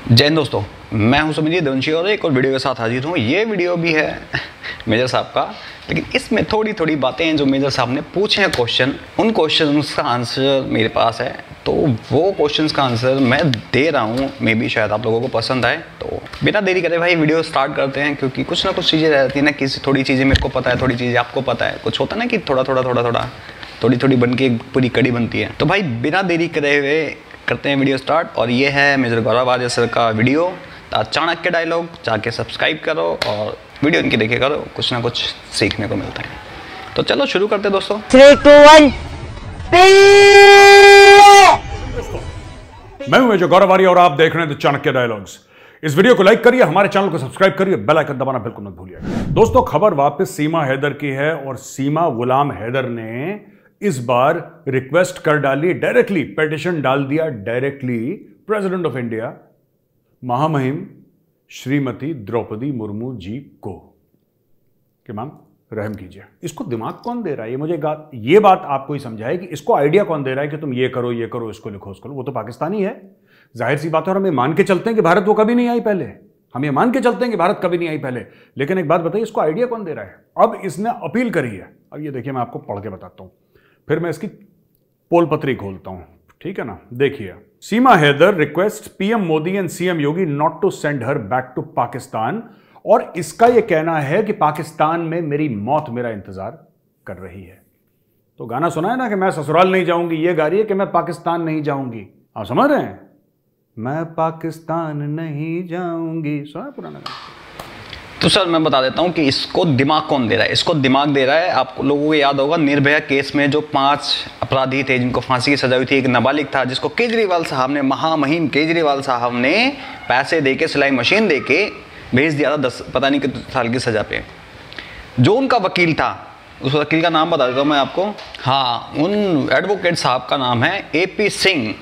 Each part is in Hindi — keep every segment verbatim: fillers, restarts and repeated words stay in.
जय हिंद दोस्तों, मैं हूं सुमित दंशी और एक और वीडियो के साथ हाजिर हूं। ये वीडियो भी है मेजर साहब का, लेकिन इसमें थोड़ी थोड़ी बातें हैं जो मेजर साहब ने पूछे हैं क्वेश्चन, उन क्वेश्चंस का आंसर मेरे पास है, तो वो क्वेश्चंस का आंसर मैं दे रहा हूं। मे बी शायद आप लोगों को पसंद आए, तो बिना देरी करे भाई वीडियो स्टार्ट करते हैं। क्योंकि कुछ ना कुछ चीज़ें रहती हैं ना, किसी थोड़ी चीज़ें मेरे को पता है, थोड़ी चीज़ें आपको पता है, कुछ होता है ना कि थोड़ा थोड़ा थोड़ा थोड़ा थोड़ी थोड़ी बन के एक पूरी कड़ी बनती है। तो भाई बिना देरी करे हुए करते हैं वीडियो स्टार्ट। और ये है मेजर गौरव आर्य सर का वीडियो चाणक्य डायलॉग। जाके सब्सक्राइब करो और वीडियो इनकी देखे करो, कुछ ना कुछ सीखने को मिलता है। तो चलो शुरू करते हैं दोस्तों। थ्री टू वन मैं हूं मेजर गौरव आर्य और आप देख रहे हैं चाणक्य डायलॉग्स। इस वीडियो को लाइक करिए, हमारे चैनल को सब्सक्राइब करिए, बेल आइकन दबाना बिल्कुल मत भूलिएगा। दोस्तों, खबर वापस सीमा हैदर की है और सीमा गुलाम हैदर ने इस बार रिक्वेस्ट कर डाली, डायरेक्टली पिटीशन डाल दिया डायरेक्टली प्रेसिडेंट ऑफ इंडिया महामहिम श्रीमती द्रौपदी मुर्मू जी को कि मैम रहम कीजिए। इसको दिमाग कौन दे रहा है? ये मुझे ये बात आपको ही समझाए कि इसको आइडिया कौन दे रहा है कि तुम ये करो ये करो, इसको लिखो उसको। वो तो पाकिस्तानी है, जाहिर सी बात है। और हम ये मान के चलते हैं कि भारत वो कभी नहीं आई पहले, हम ये मान के चलते हैं कि भारत कभी नहीं आई पहले। लेकिन एक बात बताइए, इसको आइडिया कौन दे रहा है? अब इसने अपील करी है। अब ये देखिए, मैं आपको पढ़ के बताता हूं, फिर मैं इसकी पोल पत्री खोलता हूं, ठीक है ना। देखिए, Seema Haidar request PM Modi and CM Yogi not to send her back to Pakistan. और इसका यह कहना है कि पाकिस्तान में मेरी मौत मेरा इंतजार कर रही है। तो गाना सुना है ना कि मैं ससुराल नहीं जाऊंगी, ये गा रही है कि मैं पाकिस्तान नहीं जाऊंगी। आप समझ रहे हैं? मैं पाकिस्तान नहीं जाऊंगी, सुना पुराना गाना। तो सर मैं बता देता हूं कि इसको दिमाग कौन दे रहा है। इसको दिमाग दे रहा है, आप लोगों को याद होगा निर्भया केस में जो पांच अपराधी थे जिनको फांसी की सजा हुई थी, एक नाबालिग था जिसको केजरीवाल साहब ने, महामहिम केजरीवाल साहब ने पैसे देके, सिलाई मशीन देके भेज दिया था दस पता नहीं कितने साल की सजा पे। जो उनका वकील था, उस वकील का नाम बता देता हूँ मैं आपको। हाँ, उन एडवोकेट साहब का नाम है ए पी सिंह।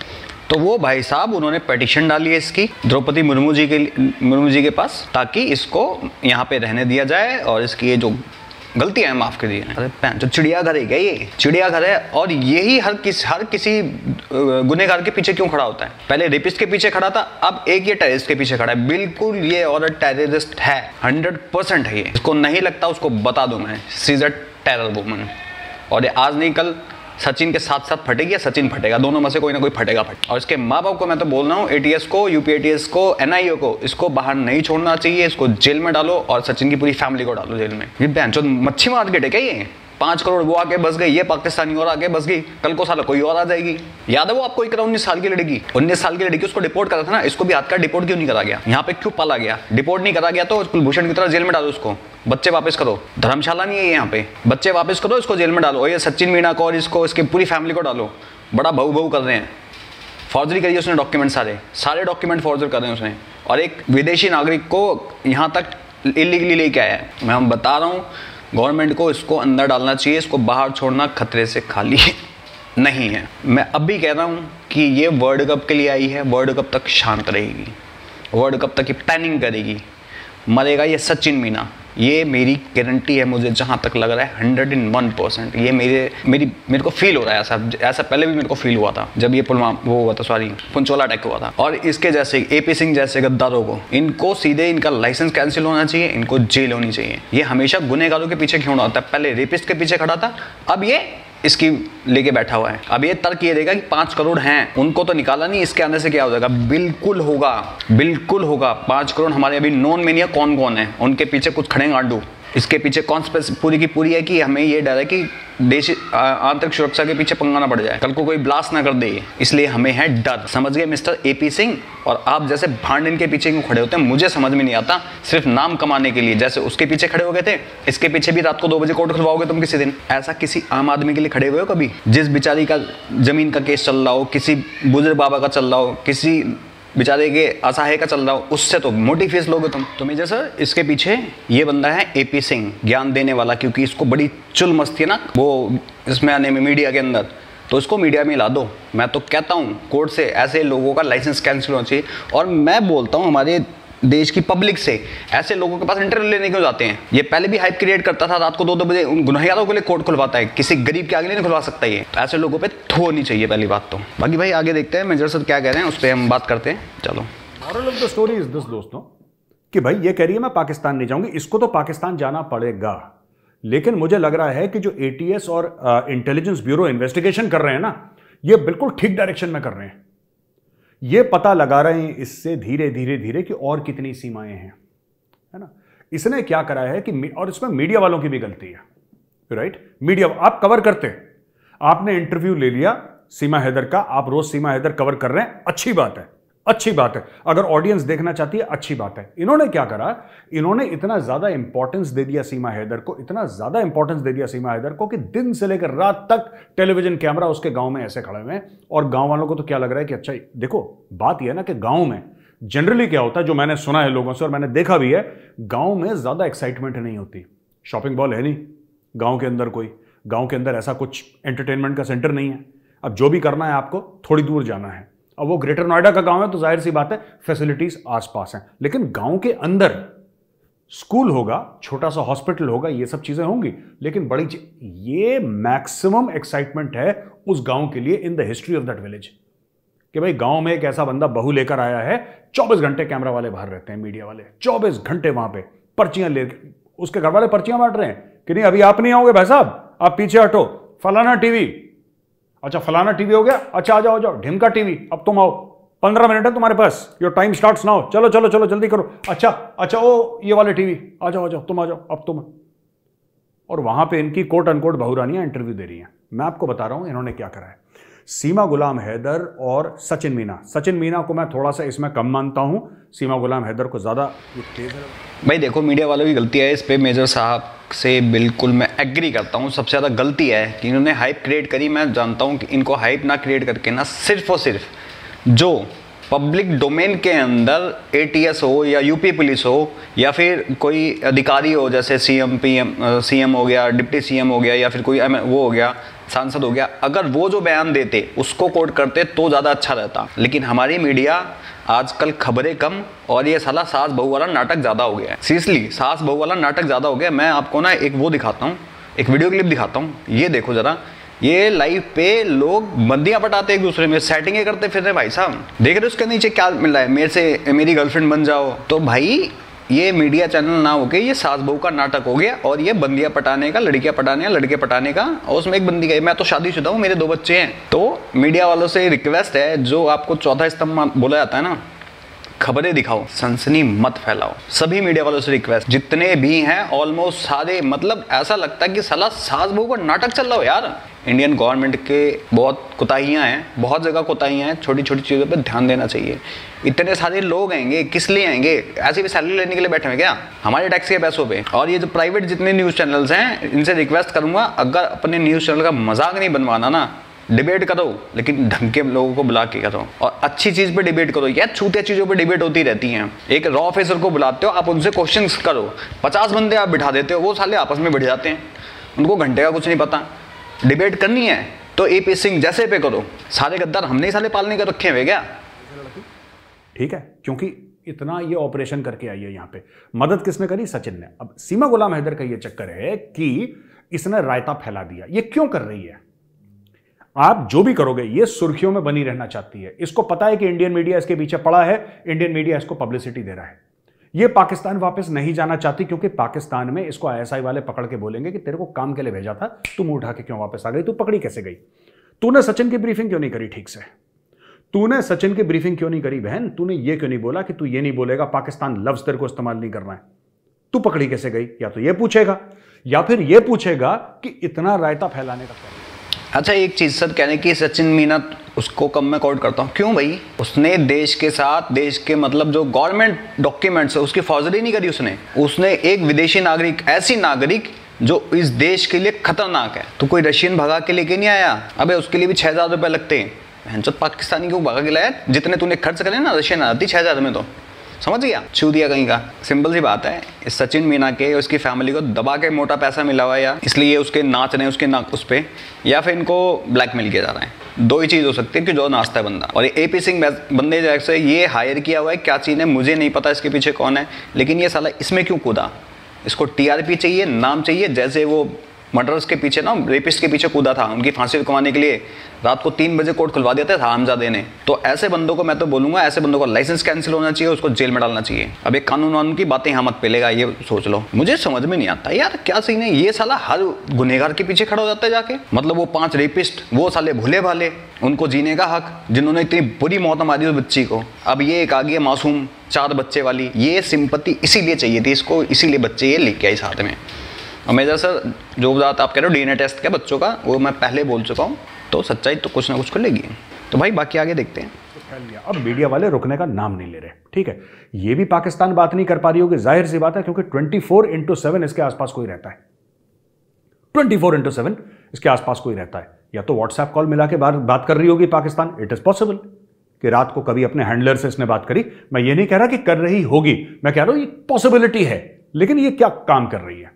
तो वो भाई साहब, उन्होंने पिटीशन डाली है इसकी द्रौपदी मुर्मू जी के मुर्मू जी के पास, ताकि इसको यहाँ पे रहने दिया जाए और इसकी ये जो गलतियां हैं माफ कर दी जाए। अरे जो चिड़ियाघर है क्या? ये चिड़ियाघर है। और यही हर किस हर किसी गुनहगार के पीछे क्यों खड़ा होता है? पहले रेपिस्ट के पीछे खड़ा था, अब एक ये टेररिस्ट के पीछे खड़ा है। बिल्कुल ये औरत टेररिस्ट है, हंड्रेड परसेंट है ये। इसको नहीं लगता, उसको बता दूं मैं, she is a terror woman. और ये आज नहीं कल सचिन के साथ साथ फटेगी या सचिन फटेगा, दोनों में से कोई ना कोई फटेगा फट। और इसके माँ बाप को मैं तो बोल रहा हूँ, एटीएस को, यूपीएटीएस को, एनआईओ को, इसको बाहर नहीं छोड़ना चाहिए। इसको जेल में डालो और सचिन की पूरी फैमिली को डालो जेल में। ये बहन चोद मच्छी मार्केट है क्या ये? पांच करोड़ वो आके बस गई, ये पाकिस्तानी और आके बस गई, कल को साला कोई और आ जाएगी। याद है वो आपको? एक उन्नीस साल की लड़की उन्नीस साल की लड़की उसको डिपोर्ट करा था ना, इसको भी हाथ का डिपोर्ट क्यों नहीं करा गया? यहाँ पे क्यों पाला गया? डिपोर्ट नहीं करा गया तो कुलभूषण की तरह जेल में डालो उसको। बच्चे वापस करो, धर्मशाला नहीं है यहाँ पे, बच्चे वापस करो, इसको जेल में डालो। और ये सचिन मीणा को और इसको, इसकी पूरी फैमिली को डालो। बड़ा बहु बहु कर रहे हैं, फॉर्जरी करी उसने, डॉक्यूमेंट सारे सारे डॉक्यूमेंट फॉर्जर कर रहे हैं उसने। और एक विदेशी नागरिक को यहाँ तक इलीगली लेके आया है। मैं हम बता रहा हूँ, गवर्नमेंट को इसको अंदर डालना चाहिए, इसको बाहर छोड़ना खतरे से खाली नहीं है। मैं अब भी कह रहा हूँ कि ये वर्ल्ड कप के लिए आई है, वर्ल्ड कप तक शांत रहेगी, वर्ल्ड कप तक की प्लानिंग करेगी। मरेगा ये सचिन मीना, ये मेरी गारंटी है। मुझे जहाँ तक लग रहा है हंड्रेड इन वन परसेंट ये मेरे मेरी मेरे को फील हो रहा है। ऐसा ऐसा पहले भी मेरे को फील हुआ था जब ये पुलवामा वो हुआ था, सॉरी पुंचोला अटैक हुआ था। और इसके जैसे ए पी सिंह जैसे गद्दारों को, इनको सीधे इनका लाइसेंस कैंसिल होना चाहिए, इनको जेल होनी चाहिए। ये हमेशा गुनहगारों के पीछे क्यों होता है? पहले रेपिस्ट के पीछे खड़ा था, अब ये इसकी लेके बैठा हुआ है। अब ये तर्क ये देगा कि पांच करोड़ हैं, उनको तो निकाला नहीं, इसके आने से क्या हो जाएगा? बिल्कुल होगा, बिल्कुल होगा। पांच करोड़ हमारे अभी नॉन में नहीं है कौन कौन है, उनके पीछे कुछ खड़े गांडू। इसके पीछे कॉन्स्पिरेसी पूरी की पूरी है कि हमें ये डर है कि देश आंतरिक सुरक्षा के पीछे पंगा ना पड़ जाए, कल को कोई ब्लास्ट ना कर दे, इसलिए हमें है डर। समझ गए मिस्टर ए पी सिंह? और आप जैसे भांड इनके पीछे क्यों खड़े होते हैं मुझे समझ में नहीं आता। सिर्फ नाम कमाने के लिए, जैसे उसके पीछे खड़े हो गए थे, इसके पीछे भी रात को दो बजे कोर्ट खुलवाओगे तुम किसी दिन? ऐसा किसी आम आदमी के लिए खड़े हुए हो कभी? जिस बेचारी का जमीन का केस चल रहा हो, किसी बुजुर्ग बाबा का चल रहा हो, किसी बेचारे के असहाय का चल रहा हो, उससे तो मोटी फीस लोगे तुम। तो मेजर सर, इसके पीछे ये बंदा है ए पी सिंह, ज्ञान देने वाला, क्योंकि इसको बड़ी चुल मस्ती है ना वो इसमें आने में मीडिया के अंदर, तो इसको मीडिया में ला दो। मैं तो कहता हूँ कोर्ट से ऐसे लोगों का लाइसेंस कैंसिल होना चाहिए। और मैं बोलता हूँ हमारे देश की पब्लिक से ऐसे लोगों के पास इंटरव्यू लेने क्यों जाते हैं? ये पहले भी हाइप क्रिएट करता था, रात को दो दो बजे उन गुनहगारों के लिए कोर्ट खुलवाता है, किसी गरीब के आगे नहीं खुलवा सकता ये। तो ऐसे लोगों पे थो नहीं चाहिए पहली बात तो। बाकी भाई आगे देखते हैं मेजर सर क्या कह रहे हैं, उस पर हम बात करते हैं। चलो moral of the story is this दोस्तों, कि भाई ये कह रही है मैं पाकिस्तान नहीं जाऊंगी, इसको तो पाकिस्तान जाना पड़ेगा, लेकिन मुझे लग रहा है कि जो एटीएस और इंटेलिजेंस ब्यूरो इन्वेस्टिगेशन कर रहे हैं ना, ये बिल्कुल ठीक डायरेक्शन में कर रहे हैं। ये पता लगा रहे हैं इससे धीरे धीरे धीरे कि और कितनी सीमाएं हैं, है ना। इसने क्या करा है कि, और इसमें मीडिया वालों की भी गलती है, राइट। मीडिया आप कवर करते, आपने इंटरव्यू ले लिया सीमा हैदर का, आप रोज सीमा हैदर कवर कर रहे हैं, अच्छी बात है, अच्छी बात है, अगर ऑडियंस देखना चाहती है अच्छी बात है। इन्होंने क्या करा, इन्होंने इतना ज्यादा इंपॉर्टेंस दे दिया सीमा हैदर को, इतना ज्यादा इंपॉर्टेंस दे दिया सीमा हैदर को कि दिन से लेकर रात तक टेलीविजन कैमरा उसके गांव में ऐसे खड़े हुए हैं। और गांव वालों को तो क्या लग रहा है कि अच्छा, देखो बात यह है ना कि गांव में जनरली क्या होता है, जो मैंने सुना है लोगों से और मैंने देखा भी है, गांव में ज्यादा एक्साइटमेंट नहीं होती। शॉपिंग मॉल है नहीं गांव के अंदर, कोई गांव के अंदर ऐसा कुछ एंटरटेनमेंट का सेंटर नहीं है। अब जो भी करना है आपको थोड़ी दूर जाना है। अब वो ग्रेटर नोएडा का गांव है तो जाहिर सी बात है फैसिलिटीज आसपास हैं, लेकिन गांव के अंदर स्कूल होगा, छोटा सा हॉस्पिटल होगा, ये सब चीजें होंगी, लेकिन बड़ी ये मैक्सिमम एक्साइटमेंट है उस गांव के लिए in the history of that village, कि भाई गांव में एक ऐसा बंदा बहू लेकर आया है, चौबीस घंटे कैमरा वाले बाहर रहते हैं, मीडिया वाले चौबीस घंटे वहां पे पर्चियां ले, उसके घर वाले पर्चियां बांट रहे हैं कि नहीं अभी आप नहीं आओगे भाई साहब, आप पीछे हटो, फलाना टीवी, अच्छा फलाना टीवी हो गया, अच्छा आ जाओ, जाओ ढिमका टीवी, अब तुम आओ, पंद्रह मिनट है तुम्हारे पास, योर टाइम स्टार्ट्स नाउ, चलो चलो चलो जल्दी करो, अच्छा अच्छा ओ ये वाले टीवी, आ जाओ आ जाओ तुम आ जाओ, अब तुम। और वहां पे इनकी कोट अनकोट बहुरानियां इंटरव्यू दे रही हैं। मैं आपको बता रहा हूं इन्होंने क्या करा है। सीमा गुलाम हैदर और सचिन मीना, सचिन मीना को मैं थोड़ा सा इसमें कम मानता हूं, सीमा गुलाम हैदर को ज्यादा तेज है। भाई देखो मीडिया वालों की गलती है, इस पे मेजर साहब से बिल्कुल मैं एग्री करता हूँ। सबसे ज़्यादा गलती है कि इन्होंने हाइप क्रिएट करी। मैं जानता हूँ कि इनको हाइप ना क्रिएट करके ना सिर्फ और सिर्फ जो पब्लिक डोमेन के अंदर एटीएस हो या यूपी पुलिस हो या फिर कोई अधिकारी हो, जैसे सीएम पीएम सीएम हो गया, डिप्टी सीएम हो गया, या फिर कोई वो हो गया, सांसद हो गया, अगर वो जो बयान देते उसको कोट करते तो ज़्यादा अच्छा रहता। लेकिन हमारी मीडिया आजकल खबरें कम और ये साला सास बहू वाला नाटक ज़्यादा हो गया है। सीरियसली सास बहू वाला नाटक ज़्यादा हो गया। मैं आपको ना एक वो दिखाता हूँ, एक वीडियो क्लिप दिखाता हूँ, ये देखो ज़रा। ये लाइव पे लोग बंदियां पटाते एक दूसरे में, सेटिंगें करते फिर रहे भाई साहब। देख रहे हो उसके नीचे क्या मिल रहा है, मेरे से मेरी गर्लफ्रेंड बन जाओ। तो भाई ये मीडिया चैनल ना होके ये सास बहू का नाटक हो गया और ये बंदियां पटाने का, लड़कियां पटाने का, लड़के पटाने का। और उसमें एक बंदी गई, मैं तो शादीशुदा हूँ, मेरे दो बच्चे हैं। तो मीडिया वालों से रिक्वेस्ट है, जो आपको चौथा स्तंभ बोला जाता है ना, खबरें दिखाओ, सनसनी मत फैलाओ। सभी मीडिया वालों से रिक्वेस्ट, जितने भी हैं ऑलमोस्ट सारे, मतलब ऐसा लगता है कि साला सास बहू का नाटक चल रहा हो यार। इंडियन गवर्नमेंट के बहुत कोताहियां हैं, बहुत जगह कोताहियां हैं, छोटी छोटी चीज़ों पे ध्यान देना चाहिए। इतने सारे लोग आएंगे, किस लिए आएंगे? ऐसे भी सैलरी लेने के लिए बैठे हैं क्या हमारे टैक्स के पैसों पे? और ये जो प्राइवेट जितने न्यूज़ चैनल्स हैं, इनसे रिक्वेस्ट करूंगा, अगर अपने न्यूज़ चैनल का मजाक नहीं बनवाना ना, डिबेट करो, लेकिन ढंग के लोगों को बुला के करो और अच्छी चीज पे डिबेट करो। यार छूतिया चीजों पे डिबेट होती रहती हैं। एक रॉ ऑफिसर को बुलाते हो, आप उनसे क्वेश्चंस करो, पचास बंदे आप बिठा देते हो, वो साले आपस में बैठ जाते हैं, उनको घंटे का कुछ नहीं पता। डिबेट करनी है तो ए पी सिंह जैसे पे करो। सारे गद्दार हमने ही साले पालने के रखे हुए क्या? ठीक है, क्योंकि इतना ये ऑपरेशन करके आई है यहाँ पे। मदद किसने करी? सचिन ने। अब सीमा गुलाम हैदर का ये चक्कर है कि इसने रायता फैला दिया। ये क्यों कर रही है? आप जो भी करोगे ये सुर्खियों में बनी रहना चाहती है। इसको पता है कि इंडियन मीडिया इसके पीछे पड़ा है, इंडियन मीडिया इसको पब्लिसिटी दे रहा है। ये पाकिस्तान वापस नहीं जाना चाहती, क्योंकि पाकिस्तान में इसको आई एस आई वाले पकड़ के बोलेंगे कि तेरे को काम के लिए भेजा था, तुम उठा के क्यों वापस आ गई, तू पकड़ी कैसे गई, तूने सचिन की ब्रीफिंग क्यों नहीं करी ठीक से, तूने सचिन की ब्रीफिंग क्यों नहीं करी बहन, तूने ये क्यों नहीं बोला कि तू ये नहीं बोलेगा पाकिस्तान लफ्ज तेरे को इस्तेमाल नहीं करना है, तू पकड़ी कैसे गई? या तो ये पूछेगा या फिर ये पूछेगा कि इतना रायता फैलाने का क्या। अच्छा एक चीज सर, कहने की सचिन मीना उसको कम मैं कोट करता हूँ। क्यों भाई? उसने देश के साथ, देश के मतलब जो गवर्नमेंट डॉक्यूमेंट्स है उसकी फौजदारी नहीं करी उसने। उसने एक विदेशी नागरिक, ऐसी नागरिक जो इस देश के लिए खतरनाक है, तो कोई रशियन भगा के लेके नहीं आया। अबे उसके लिए भी छह हजार रुपए लगते हैं। पाकिस्तानी को भगा के लाया, जितने तूने खर्च करे ना रशियन आती छह हजार में, तो समझ गया, छू दिया कहीं का। सिंपल सी बात है, इस सचिन मीना के और उसकी फैमिली को दबा के मोटा पैसा मिला हुआ है, या इसलिए उसके नाच रहे हैं उसके नाक उस पे, या फिर इनको ब्लैकमेल किया जा रहा है। दो ही चीज़ हो सकती है कि जो नाचता है बंदा। और ए पी सिंह बंदे जैसे ये हायर किया हुआ है, क्या चीज़ है मुझे नहीं पता इसके पीछे कौन है, लेकिन ये साला इसमें क्यों कूदा? इसको टी आर पी चाहिए, नाम चाहिए, जैसे वो मर्डर्स के पीछे ना, रेपिस्ट के पीछे कूदा था, उनकी फांसी रुकवाने के लिए रात को तीन बजे कोर्ट खुलवा देते था हमजादे ने। तो ऐसे बंदों को मैं तो बोलूंगा, ऐसे बंदों का लाइसेंस कैंसिल होना चाहिए, उसको जेल में डालना चाहिए। अब एक कानून वानून की बातें यहाँ मत पेलेगा, ये सोच लो। मुझे समझ में नहीं आता यार क्या सीन है, ये साला हर गुनहगार के पीछे खड़ा हो जाता है जाके। मतलब वो पांच रेपिस्ट, वो साले भूले भाले, उनको जीने का हक, जिन्होंने इतनी बुरी मौत मारी उस बच्ची को। अब ये एक आ गई मासूम चार बच्चे वाली, ये सिंपत्ति इसीलिए चाहिए थी इसको, इसीलिए बच्चे ये लेके आई साथ में। और मेजर सर जो बात आप कह रहे हो डीएनए टेस्ट का बच्चों का, वो मैं पहले बोल चुका हूँ, तो सच्चाई तो कुछ ना कुछ कर लेगी। तो भाई बाकी आगे देखते हैं। अब मीडिया वाले रुकने का नाम नहीं ले रहे, ठीक है। ये भी पाकिस्तान बात नहीं कर पा रही होगी, जाहिर सी बात है, क्योंकि ट्वेंटी फोर इंटू सेवन इसके आसपास कोई रहता है। ट्वेंटी फोर इंटू सेवन इसके आसपास कोई रहता है। या तो व्हाट्सएप कॉल मिला के बात बात कर रही होगी पाकिस्तान, इट इज पॉसिबल कि रात को कभी अपने हैंडलर से इसने बात करी। मैं ये नहीं कह रहा कि कर रही होगी, मैं कह रहा हूं ये पॉसिबिलिटी है, लेकिन ये क्या काम कर रही है।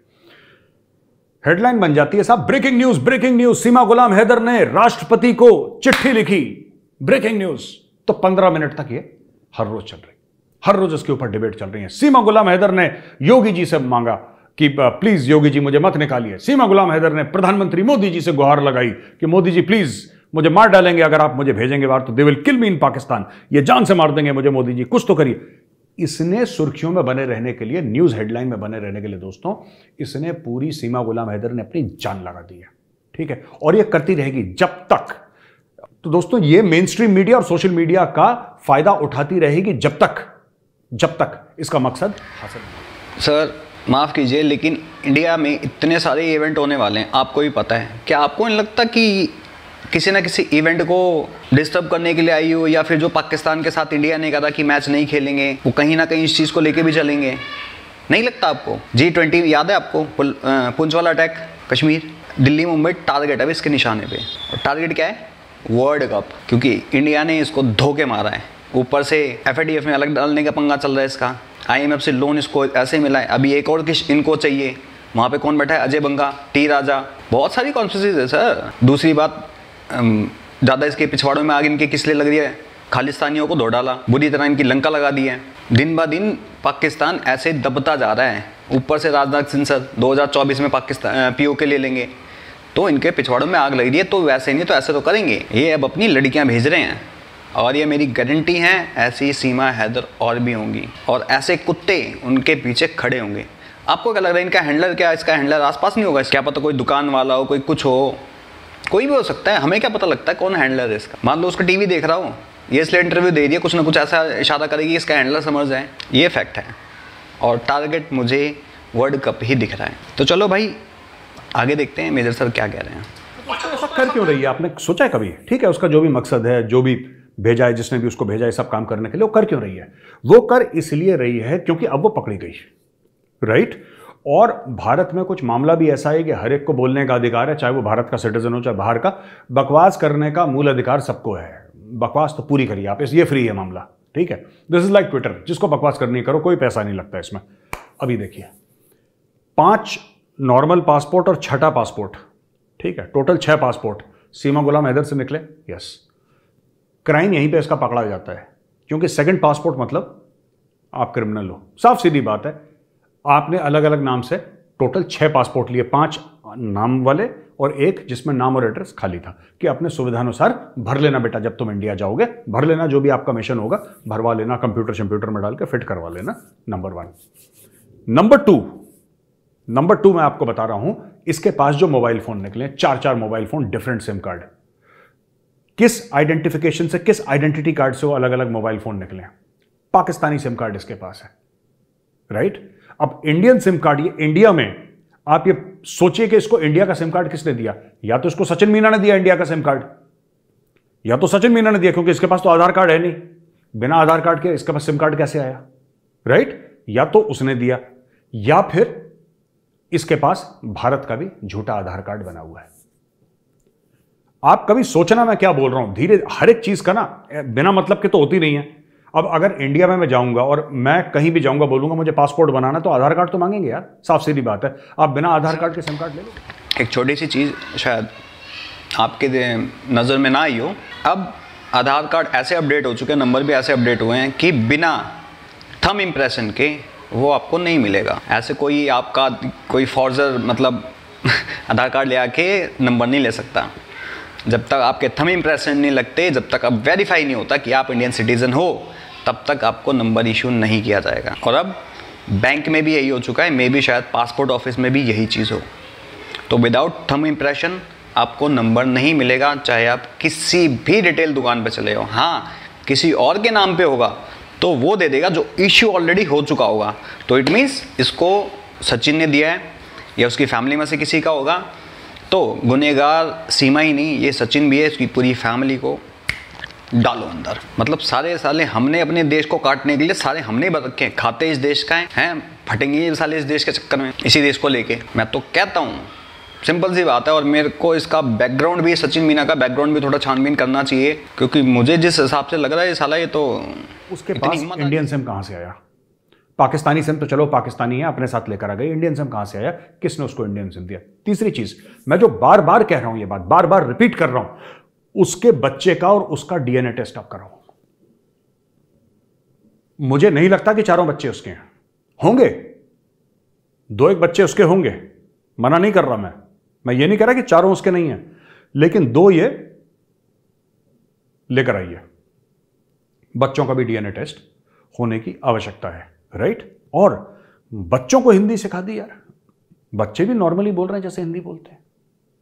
हेडलाइन बन जाती है साहब, breaking news, breaking news, Seema Ghulam Haidar ने राष्ट्रपति को चिट्ठी लिखी, ब्रेकिंग न्यूज। तो पंद्रह मिनट तक ये हर रोज चल रही, हर रोज इसके ऊपर डिबेट चल रही है। सीमा गुलाम हैदर ने योगी जी से मांगा कि प्लीज योगी जी मुझे मत निकालिए। सीमा गुलाम हैदर ने प्रधानमंत्री मोदी जी से गुहार लगाई कि मोदी जी प्लीज मुझे मार डालेंगे अगर आप मुझे भेजेंगे बाहर, तो दे विल किल मी इन पाकिस्तान, ये जान से मार देंगे मुझे मोदी जी, कुछ तो करिए। इसने सुर्खियों में बने रहने के लिए, न्यूज हेडलाइन में बने रहने के लिए दोस्तों, इसने पूरी सीमा गुलाम हैदर ने अपनी जान लगा दी है, ठीक है। और ये करती रहेगी जब तक, तो दोस्तों ये मेन स्ट्रीम मीडिया और सोशल मीडिया का फायदा उठाती रहेगी जब तक जब तक इसका मकसद हासिल नहीं। सर माफ़ कीजिए, लेकिन इंडिया में इतने सारे इवेंट होने वाले हैं, आपको भी पता है। क्या आपको नहीं लगता कि किसी ना किसी इवेंट को डिस्टर्ब करने के लिए आई हो, या फिर जो पाकिस्तान के साथ इंडिया ने कहा कि मैच नहीं खेलेंगे, वो कहीं ना कहीं इस चीज़ को लेके भी चलेंगे? नहीं लगता आपको? जी ट्वेंटी याद है आपको, पुंछ वाला अटैक, कश्मीर, दिल्ली मुंबई टारगेट है इसके निशाने पे। और टारगेट क्या है? वर्ल्ड कप, क्योंकि इंडिया ने इसको धोखे मारा है। ऊपर से एफ ए टी एफ में अलग डालने का पंगा चल रहा है इसका, आई एम एफ से लोन इसको ऐसे मिला है, अभी एक और किस इनको चाहिए। वहाँ पे कौन बैठा है? अजय बंगा, टी राजा, बहुत सारी कॉन्स्पिरेसीज है सर। दूसरी बात, ज़्यादा इसके पिछवाड़ों में आग इनके किस लिए लग रही है? खालिस्तानियों को धो डाला, बुरी तरह इनकी लंका लगा दी है। दिन ब दिन पाकिस्तान ऐसे दबता जा रहा है। ऊपर से राजनाथ सिंह सर दो हज़ार चौबीस में पाकिस्तान पी ओ के ले लेंगे, तो इनके पिछवाड़ों में आग लग रही है। तो वैसे नहीं तो ऐसे तो करेंगे, ये अब अपनी लड़कियाँ भेज रहे हैं, और ये मेरी गारंटी है ऐसी सीमा हैदर और भी होंगी, और ऐसे कुत्ते उनके पीछे खड़े होंगे। आपको क्या लग रहा है इनका हैंडलर क्या? इसका हैंडलर आसपास नहीं होगा? क्या पता कोई दुकान वाला हो, कोई कुछ हो, कोई भी हो सकता है। हमें क्या पता लगता है कौन हैंडलर है इसका? मान लो उसका टीवी देख रहा हो, ये इसलिए इंटरव्यू दे दिया, कुछ ना कुछ ऐसा इशारा करेगी इसका हैंडलर समझ जाए, ये फैक्ट है। और टारगेट मुझे वर्ल्ड कप ही दिख रहा है। तो चलो भाई आगे देखते हैं मेजर सर क्या कह रहे हैं। ऐसा कर क्यों रही है? आपने सोचा है कभी? ठीक है, उसका जो भी मकसद है, जो भी भेजा है, जिसने भी उसको भेजा है सब काम करने के लिए, वो कर क्यों रही है? वो कर इसलिए रही है क्योंकि अब वो पकड़ी गई, राइट। और भारत में कुछ मामला भी ऐसा है कि हर एक को बोलने का अधिकार है, चाहे वो भारत का सिटीजन हो चाहे बाहर का। बकवास करने का मूल अधिकार सबको है, बकवास तो पूरी करिए आप, ये फ्री है मामला, ठीक है। दिस इज लाइक ट्विटर, जिसको बकवास करनी करो, कोई पैसा नहीं लगता इसमें। अभी देखिए, पांच नॉर्मल पासपोर्ट और छठा पासपोर्ट, ठीक है, टोटल छह पासपोर्ट सीमा गुलाम हैदर से निकले। यस, क्राइम यहीं पे इसका पकड़ा जाता है, क्योंकि सेकंड पासपोर्ट मतलब आप क्रिमिनल हो, साफ सीधी बात है। आपने अलग अलग नाम से टोटल छह पासपोर्ट लिए, पांच नाम वाले और एक जिसमें नाम और एड्रेस खाली था, कि अपने सुविधानुसार भर लेना बेटा, जब तुम इंडिया जाओगे भर लेना, जो भी आपका मिशन होगा भरवा लेना, कंप्यूटर शंप्यूटर में डाल के फिट करवा लेना। Number one. Number two number two मैं आपको बता रहा हूं, इसके पास जो मोबाइल फोन निकले, चार चार mobile phone, different sim card, किस आइडेंटिफिकेशन से, किस आइडेंटिटी कार्ड से वो अलग अलग मोबाइल फोन निकले? पाकिस्तानी सिम कार्ड इसके पास है, राइट। अब इंडियन सिम कार्ड, ये इंडिया में, आप ये सोचिए कि इसको इंडिया का सिम कार्ड किसने दिया? या तो इसको सचिन मीना ने दिया इंडिया का सिम कार्ड, या तो सचिन मीना ने दिया, क्योंकि इसके पास तो आधार कार्ड है नहीं, बिना आधार कार्ड के इसके पास सिम कार्ड कैसे आया, राइट। या तो उसने दिया, या फिर इसके पास भारत का भी झूठा आधार कार्ड बना हुआ है। आप कभी सोचना मैं क्या बोल रहा हूं, धीरे, हर एक चीज का ना बिना मतलब के तो होती नहीं है। अब अगर इंडिया में मैं जाऊंगा और मैं कहीं भी जाऊंगा, बोलूंगा मुझे पासपोर्ट बनाना, तो आधार कार्ड तो मांगेंगे यार, साफ सीधी बात है। आप बिना आधार कार्ड के सिम कार्ड ले लो। एक छोटी सी चीज़ शायद आपके नज़र में ना आई हो, अब आधार कार्ड ऐसे अपडेट हो चुके हैं, नंबर भी ऐसे अपडेट हुए हैं कि बिना थंब इम्प्रेशन के वो आपको नहीं मिलेगा। ऐसे कोई आपका कोई फॉर्जर मतलब आधार कार्ड ले आके नंबर नहीं ले सकता। जब तक आपके थंब इम्प्रेशन नहीं लगते, जब तक अब वेरीफाई नहीं होता कि आप इंडियन सिटीजन हो, तब तक आपको नंबर इशू नहीं किया जाएगा। और अब बैंक में भी यही हो चुका है, मे भी शायद पासपोर्ट ऑफिस में भी यही चीज़ हो। तो विदाउट थंब इम्प्रेशन आपको नंबर नहीं मिलेगा, चाहे आप किसी भी रिटेल दुकान पे चले हो। हाँ, किसी और के नाम पे होगा तो वो दे देगा जो इश्यू ऑलरेडी हो चुका होगा। तो इट मीन्स इसको सचिन ने दिया है या उसकी फैमिली में से किसी का होगा, तो गुनहगार सीमा ही नहीं, ये सचिन भी है, इसकी पूरी फैमिली को डालो अंदर। मतलब सारे साले हमने अपने देश को काटने के लिए सारे हमने बन रखे हैं, खाते इस देश का हैं, फटेंगे ये साले इस देश के चक्कर में, इसी देश को लेके। मैं तो कहता हूँ सिंपल सी बात है। और मेरे को इसका बैकग्राउंड भी, सचिन मीना का बैकग्राउंड भी थोड़ा छानबीन करना चाहिए, क्योंकि मुझे जिस हिसाब से लग रहा है ये साला, ये तो उसके पास इंडियन सिम कहाँ से आया? पाकिस्तानी सिम तो चलो पाकिस्तानी है, अपने साथ लेकर आ गए, इंडियन सिम कहाँ से आया? किसने उसको इंडियन सिम दिया? तीसरी चीज, मैं जो बार बार कह रहा हूं, ये बात बार बार रिपीट कर रहा हूं, उसके बच्चे का और उसका डीएनए टेस्ट आप कराओ। मुझे नहीं लगता कि चारों बच्चे उसके हैं, होंगे दो एक बच्चे उसके होंगे, मना नहीं कर रहा मैं मैं ये नहीं कह रहा कि चारों उसके नहीं हैं, लेकिन दो ये लेकर आइए। बच्चों का भी डीएनए टेस्ट होने की आवश्यकता है, राइट? और बच्चों को हिंदी सिखा दी यार, बच्चे भी नॉर्मली बोल रहे हैं जैसे हिंदी बोलते हैं।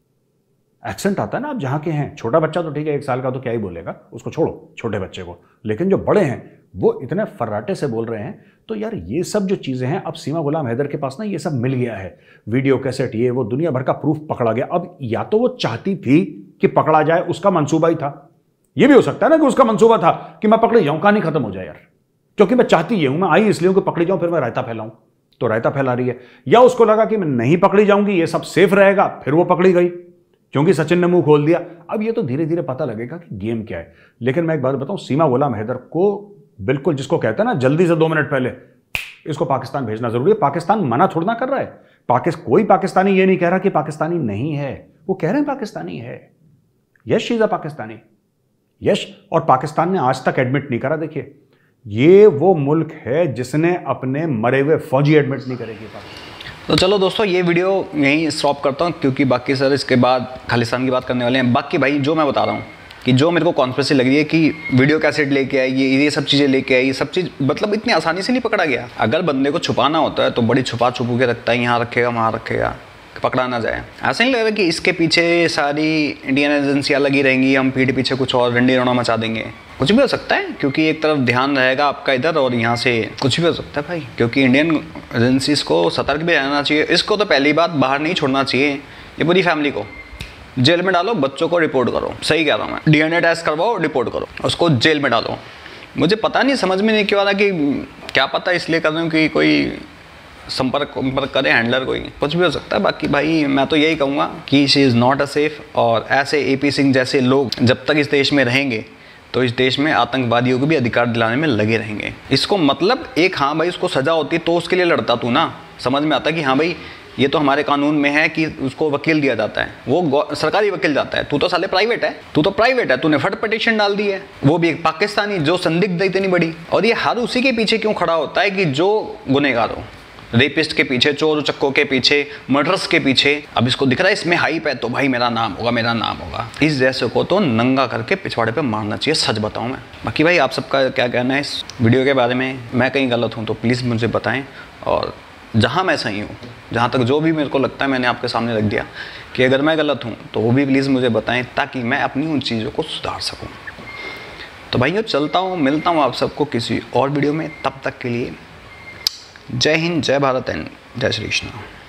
एक्सेंट आता है ना, आप जहां के हैं। छोटा बच्चा तो ठीक है, एक साल का तो क्या ही बोलेगा, उसको छोड़ो छोटे बच्चे को, लेकिन जो बड़े हैं वो इतने फर्राटे से बोल रहे हैं। तो यार ये सब जो चीजें हैं, अब सीमा गुलाम हैदर के पास ना ये सब मिल गया है, वीडियो कैसेट, ये वो दुनिया भर का प्रूफ पकड़ा गया। अब या तो वो चाहती थी कि पकड़ा जाए, उसका मंसूबा ही था, ये भी हो सकता है ना कि उसका मंसूबा था कि मैं पकड़े जाऊं, कहानी खत्म हो जाए यार, क्योंकि मैं चाहती ये हूं, मैं आई इसलिए कि पकड़ी जाऊं, फिर मैं रायता फैलाऊं, तो रायता फैला रही है। या उसको लगा कि मैं नहीं पकड़ी जाऊंगी, ये सब सेफ रहेगा, फिर वो पकड़ी गई क्योंकि सचिन ने मुंह खोल दिया। अब ये तो धीरे धीरे पता लगेगा कि गेम क्या है। लेकिन मैं एक बात बताऊं, सीमा गुलाम हैदर को बिल्कुल, जिसको कहते हैं ना जल्दी से दो मिनट पहले इसको पाकिस्तान भेजना जरूरी है। पाकिस्तान मना थोड़ा ना कर रहा है, पाकिस्तान कोई पाकिस्तानी ये नहीं कह रहा कि पाकिस्तानी नहीं है, वो कह रहे हैं पाकिस्तानी है। यश शीज अ पाकिस्तानी, यश। और पाकिस्तान ने आज तक एडमिट नहीं करा। देखिए, ये वो मुल्क है जिसने अपने मरे हुए फौजी एडमिट नहीं करेगी। तो चलो दोस्तों, ये वीडियो यहीं स्टॉप करता हूँ, क्योंकि बाकी सर इसके बाद खालिस्तान की बात करने वाले हैं। बाकी भाई जो मैं बता रहा हूँ कि जो मेरे को कॉन्स्पिरेसी लग रही है कि वीडियो कैसेट लेके आई, ये ये सब चीज़ें लेके आई, ये सब चीज़ मतलब इतनी आसानी से नहीं पकड़ा गया। अगर बंदे को छुपाना होता है तो बड़ी छुपा छुपू के रखता है, यहाँ रखेगा वहाँ रखेगा, पकड़ा ना जाए। ऐसा नहीं लग रहा कि इसके पीछे सारी इंडियन एजेंसियाँ लगी रहेंगी, हम पीठ पीछे कुछ और रंडी रोना मचा देंगे। कुछ भी हो सकता है, क्योंकि एक तरफ ध्यान रहेगा आपका इधर और यहाँ से कुछ भी हो सकता है भाई, क्योंकि इंडियन एजेंसीज को सतर्क भी रहना चाहिए। इसको तो पहली बात बाहर नहीं छोड़ना चाहिए, ये पूरी फैमिली को जेल में डालो, बच्चों को रिपोर्ट करो। सही कह रहा हूँ मैं, डीएनए टेस्ट करवाओ, रिपोर्ट करो, उसको जेल में डालो। मुझे पता नहीं, समझ में नहीं क्यों आ रहा कि क्या पता इसलिए कर रहा हूँ कि कोई संपर्क संपर्क करे, हैंडलर कोई, कुछ भी हो सकता है। बाकी भाई मैं तो यही कहूँगा कि she is not a safe. और ऐसे एपी सिंह जैसे लोग जब तक इस देश में रहेंगे तो इस देश में आतंकवादियों को भी अधिकार दिलाने में लगे रहेंगे। इसको मतलब एक, हाँ भाई उसको सजा होती तो उसके लिए लड़ता तू ना, समझ में आता कि हाँ भाई ये तो हमारे कानून में है कि उसको वकील दिया जाता है, वो सरकारी वकील जाता है। तू तो साले प्राइवेट है, तू तो प्राइवेट है, तूने फट पिटीशन डाल दी है, वो भी एक पाकिस्तानी जो संदिग्ध इतनी बड़ी। और ये हर उसी के पीछे क्यों खड़ा होता है कि जो गुनहगार हो, रेपिस्ट के पीछे, चोर चक्कों के पीछे, मर्डर्स के पीछे। अब इसको दिख रहा है इसमें हाइप है तो भाई मेरा नाम होगा, मेरा नाम होगा। इस जैसे को तो नंगा करके पिछवाड़े पे मारना चाहिए, सच बताऊं मैं। बाकी भाई आप सबका क्या कहना है इस वीडियो के बारे में? मैं कहीं गलत हूं तो प्लीज़ मुझे बताएं, और जहां मैं सही हूं, जहां तक जो भी मेरे को लगता है मैंने आपके सामने रख दिया कि अगर मैं गलत हूं तो वो भी प्लीज़ मुझे बताएं, ताकि मैं अपनी उन चीज़ों को सुधार सकूँ। तो भाइयों चलता हूँ, मिलता हूँ आप सबको किसी और वीडियो में। तब तक के लिए जय हिंद, जय भारत एंड जय श्री कृष्ण।